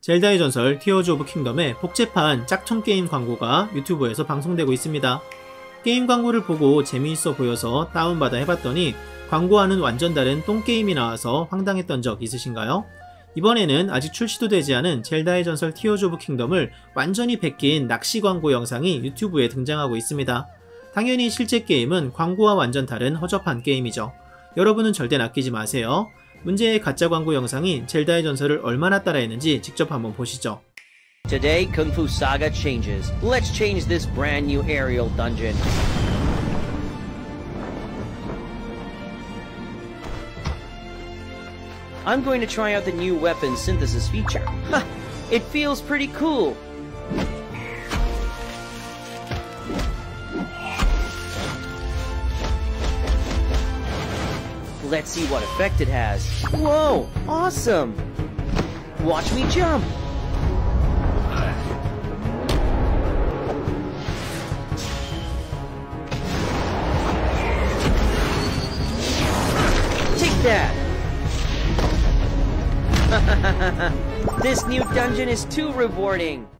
젤다의 전설 티어즈 오브 킹덤의 복제판 짝퉁 게임 광고가 유튜브에서 방송되고 있습니다. 게임 광고를 보고 재미있어 보여서 다운받아 해봤더니 광고와는 완전 다른 똥게임이 나와서 황당했던 적 있으신가요? 이번에는 아직 출시도 되지 않은 젤다의 전설 티어즈 오브 킹덤을 완전히 베낀 낚시 광고 영상이 유튜브에 등장하고 있습니다. 당연히 실제 게임은 광고와 완전 다른 허접한 게임이죠. 여러분은 절대 낚이지 마세요. 문제의 가짜 광고 영상이 젤다의 전설을 얼마나 따라했는지 직접 한번 보시죠. Today, Kung Fu Saga changes. Let's change this brand new aerial dungeon. I'm going to try out the new weapon synthesis feature. Ha! It feels pretty cool. Let's see what effect it has. Whoa! Awesome! Watch me jump! Take that! This new dungeon is too rewarding!